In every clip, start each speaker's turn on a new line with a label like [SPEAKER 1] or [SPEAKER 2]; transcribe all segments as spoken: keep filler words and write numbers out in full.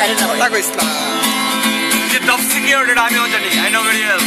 [SPEAKER 1] বাইরে না
[SPEAKER 2] কথা কইছ না
[SPEAKER 3] যে টপ সিকিউরিটি আমিও জানি আই নো ভেরি ওয়েল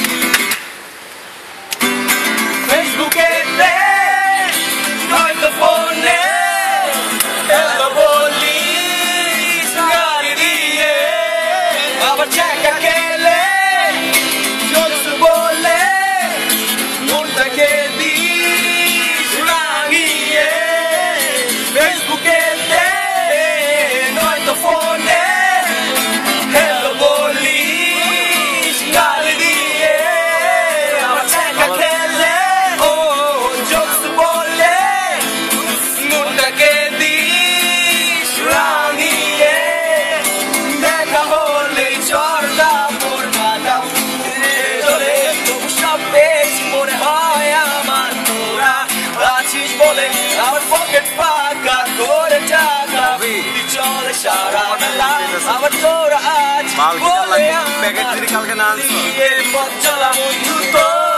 [SPEAKER 4] ফেসবুকে তে নয়তো ফোনে হ্যালো বলি গালি দিয়ে আবার চেকা খেলে জোকস বলে মনটাকে দিস রাঙিয়ে ফেসবুকে তে নয়তো ফোনে হ্যালো বলি গালি দিয়ে আবার চেকা খেলে ও জোকস বলে মনটাকে দিস রাঙিয়ে দেখা হলে চর্দা পড়বাটা চলে তবু সব বেশি মনে হয় আমার তোরা আছিস বলে আমার পকেট ফাঁকা করে টাকা চলে সারা বেলা আমার তোরা আছিস বলে আমার
[SPEAKER 3] প্যাকেট যদি কালকে না আনছো
[SPEAKER 4] পথ চলা বন্ধু তো